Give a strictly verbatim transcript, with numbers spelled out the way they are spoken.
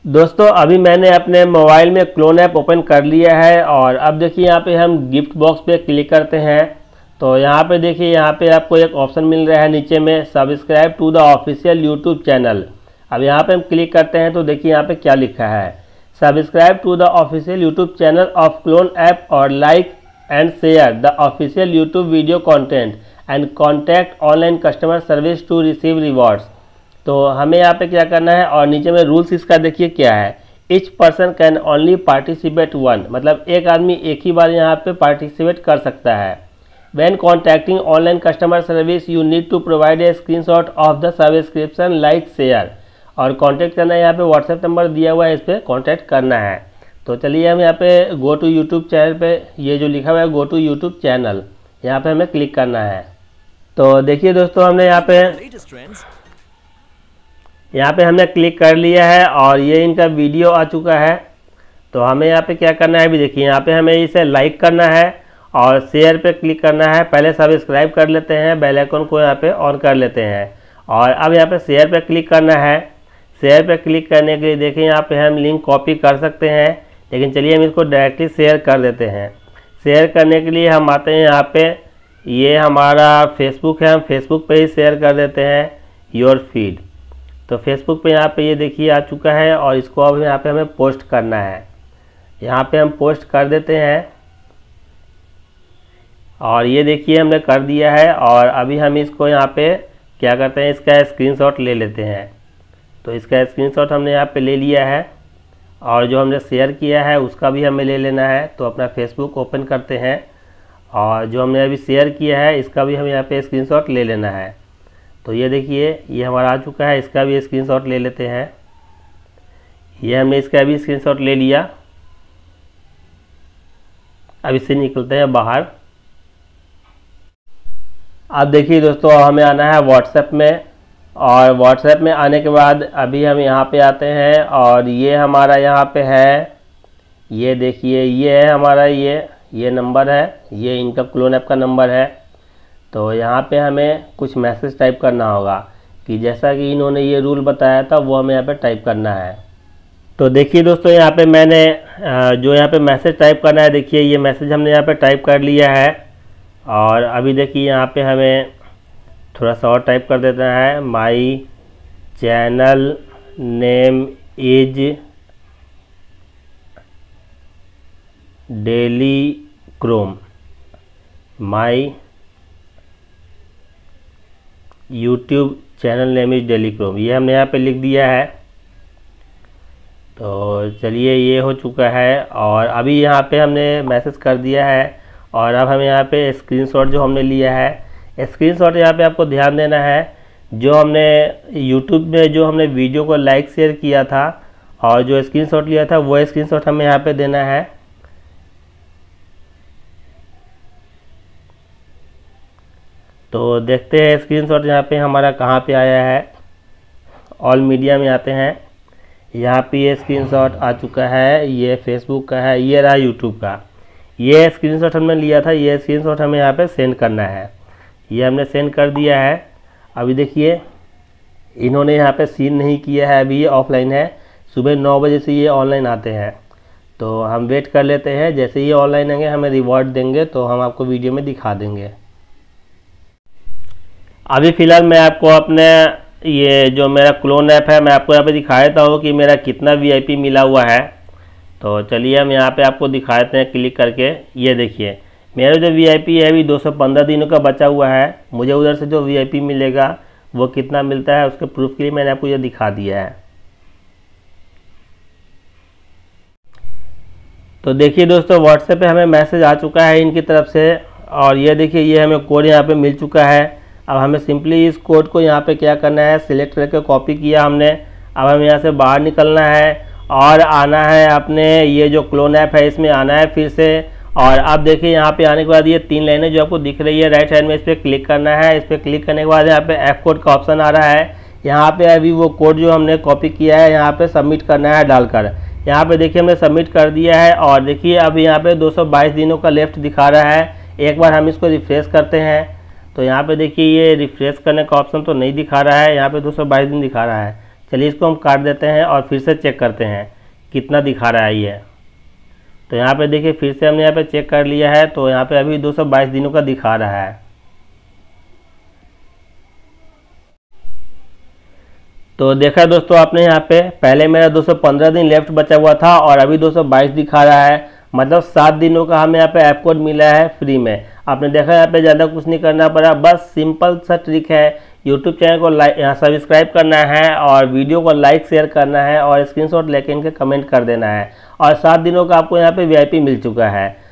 दोस्तों अभी मैंने अपने मोबाइल में क्लोन ऐप ओपन कर लिया है और अब देखिए यहाँ पे हम गिफ्ट बॉक्स पे क्लिक करते हैं तो यहाँ पे देखिए यहाँ पे आपको एक ऑप्शन मिल रहा है नीचे में subscribe to the official YouTube channel. अब यहाँ पे हम क्लिक करते हैं तो देखिए यहाँ पे क्या लिखा है, subscribe to the official YouTube channel of clone app और like and share the official YouTube video content and contact online customer service to receive rewards. तो हमें यहाँ पे क्या करना है और नीचे में रूल्स इसका देखिए क्या है, each person can only participate one, मतलब एक आदमी एक ही बार यहाँ पे पार्टिसिपेट कर सकता है। When contacting online customer service you need to provide a screenshot of the subscription like share, और कांटेक्ट करना है यहाँ पे व्हाट्सएप नंबर दिया हुआ है, इस पर कॉन्टैक्ट करना है। तो चलिए हम यहाँ पे गो टू यूट्यूब चैनल पे, ये जो लिखा हुआ है गो टू यूट्यूब चैनल, यहाँ पे हमें क्लिक करना है। तो देखिए दोस्तों हमने यहाँ पे यहाँ पे हमने क्लिक कर लिया है और ये इनका वीडियो आ चुका है। तो हमें यहाँ पे क्या करना है, अभी देखिए यहाँ पे हमें इसे लाइक करना है और शेयर पे क्लिक करना है। पहले सब्सक्राइब कर लेते हैं, बेल आइकन को यहाँ पे ऑन कर लेते हैं और अब यहाँ पे शेयर पे क्लिक करना है। शेयर पे क्लिक करने के लिए देखिए यहाँ पे हम लिंक कॉपी कर सकते हैं, लेकिन चलिए हम इसको डायरेक्टली शेयर कर देते हैं। शेयर करने के लिए हम आते हैं यहाँ पे, ये हमारा फेसबुक है, हम फेसबुक पे ही शेयर कर देते हैं योर फीड। तो फेसबुक पे यहाँ पे ये देखिए आ चुका है और इसको अब यहाँ पे हमें पोस्ट करना है। यहाँ पे हम पोस्ट कर देते हैं और ये देखिए हमने कर दिया है और अभी हम इसको यहाँ पे क्या करते हैं, इसका स्क्रीनशॉट ले लेते हैं। तो इसका स्क्रीनशॉट हमने यहाँ पे ले लिया है और जो हमने शेयर किया है उसका भी हमें ले लेना है। तो अपना फेसबुक ओपन करते हैं और जो हमने अभी शेयर किया है इसका भी हमें यहाँ पे स्क्रीनशॉट ले लेना है। तो ये देखिए ये हमारा आ चुका है, इसका भी स्क्रीनशॉट ले लेते हैं। ये हमने इसका भी स्क्रीनशॉट ले लिया। अब इससे निकलते हैं बाहर। अब देखिए दोस्तों हमें आना है व्हाट्सएप में और व्हाट्सएप में आने के बाद अभी हम यहाँ पे आते हैं और ये हमारा यहाँ पे है, ये देखिए ये है हमारा ये ये नंबर है, ये इनका क्लोन ऐप का नंबर है। तो यहाँ पे हमें कुछ मैसेज टाइप करना होगा कि जैसा कि इन्होंने ये रूल बताया था वो हमें यहाँ पे टाइप करना है। तो देखिए दोस्तों यहाँ पे मैंने जो यहाँ पे मैसेज टाइप करना है, देखिए ये मैसेज हमने यहाँ पे टाइप कर लिया है और अभी देखिए यहाँ पे हमें थोड़ा सा और टाइप कर देना है, my channel name is Daily Chrome, my YouTube channel name is Daily Chrome, ये हमने यहाँ पे लिख दिया है। तो चलिए ये हो चुका है और अभी यहाँ पे हमने मैसेज कर दिया है और अब हमें यहाँ पे स्क्रीनशॉट जो हमने लिया है, स्क्रीनशॉट यहाँ पे आपको ध्यान देना है, जो हमने यूट्यूब में जो हमने वीडियो को लाइक शेयर किया था और जो स्क्रीनशॉट लिया था वो स्क्रीनशॉट हमें यहाँ पे देना है। तो देखते हैं स्क्रीनशॉट यहाँ पे हमारा कहाँ पे आया है। ऑल मीडिया में आते हैं, यहाँ पे ये स्क्रीनशॉट आ चुका है, ये फेसबुक का है, ये रहा यूट्यूब का। ये स्क्रीनशॉट हमने लिया था, ये स्क्रीनशॉट हमें यहाँ पे सेंड करना है। ये हमने सेंड कर दिया है। अभी देखिए इन्होंने यहाँ पे सीन नहीं किया है, अभी ये ऑफलाइन है, सुबह नौ बजे से ये ऑनलाइन आते हैं। तो हम वेट कर लेते हैं, जैसे ये ऑनलाइन आएंगे हमें रिवॉर्ड देंगे तो हम आपको वीडियो में दिखा देंगे। अभी फ़िलहाल मैं आपको अपने ये जो मेरा क्लोन ऐप है मैं आपको यहाँ पे दिखा देता हूँ कि मेरा कितना वीआईपी मिला हुआ है। तो चलिए हम यहाँ पे आपको दिखा देते हैं क्लिक करके। ये देखिए मेरा जो वीआईपी है अभी दो सौ पंद्रह दिनों का बचा हुआ है। मुझे उधर से जो वीआईपी मिलेगा वो कितना मिलता है उसके प्रूफ के लिए मैंने आपको ये दिखा दिया है। तो देखिए दोस्तों व्हाट्सएप पे हमें मैसेज आ चुका है इनकी तरफ से और ये देखिए ये हमें कोड यहाँ पे मिल चुका है। अब हमें सिंपली इस कोड को यहाँ पे क्या करना है, सिलेक्ट करके कॉपी किया हमने। अब हमें यहाँ से बाहर निकलना है और आना है अपने ये जो क्लोन ऐप है इसमें आना है फिर से। और अब देखिए यहाँ पे आने के बाद ये तीन लाइनें जो आपको दिख रही है राइट साइड में, इस पर क्लिक करना है। इस पर क्लिक करने के बाद यहाँ पे एफ कोड का ऑप्शन आ रहा है। यहाँ पे अभी वो कोड जो हमने कॉपी किया है यहाँ पे सबमिट करना है डालकर। यहाँ पे देखिए हमने सबमिट कर दिया है और देखिए अभी यहाँ पे दो सौ बाईस दिनों का लेफ्ट दिखा रहा है। एक बार हम इसको रिफ्रेश करते हैं तो यहाँ पे देखिए ये रिफ्रेश करने का ऑप्शन तो नहीं दिखा रहा है, यहाँ पे दो सौ बाईस दिन दिखा रहा है। चलिए इसको हम काट देते हैं और फिर से चेक करते हैं कितना दिखा रहा है ये। तो यहाँ पे देखिए फिर से हमने यहाँ पे चेक कर लिया है, तो यहाँ पे अभी दो सौ बाईस दिनों का दिखा रहा है। तो देखा दोस्तों आपने यहाँ पे, पहले मेरा दो सौ पंद्रह दिन लेफ्ट बचा हुआ था और अभी दो सौ बाईस दिखा रहा है, मतलब सात दिनों का हमें यहाँ पे ऐप कोड मिला है फ्री में। आपने देखा यहाँ पे ज़्यादा कुछ नहीं करना पड़ा, बस सिंपल सा ट्रिक है। यूट्यूब चैनल को लाइक यहाँ सब्सक्राइब करना है और वीडियो को लाइक शेयर करना है और स्क्रीनशॉट लेके इनके कमेंट कर देना है और सात दिनों का आपको यहाँ पे वीआईपी मिल चुका है।